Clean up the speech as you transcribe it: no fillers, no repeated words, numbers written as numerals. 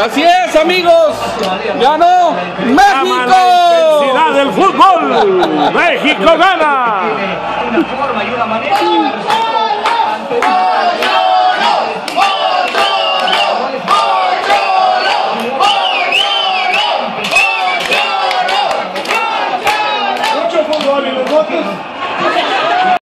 Así es, amigos. ¡Ganó México! ¡La intensidad del fútbol! ¡México gana!